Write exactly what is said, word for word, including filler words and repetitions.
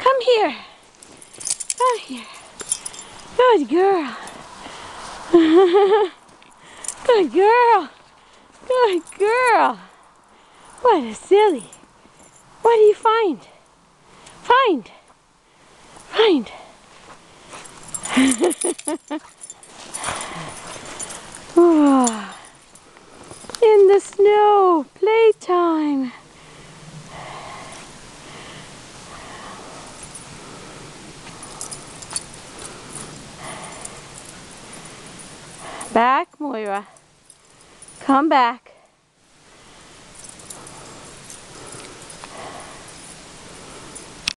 Come here. Come here. Good girl. Good girl. Good girl. What a silly. What do you find? Find. Find. Oh, in the snow, playtime. Back, Moira. Come back.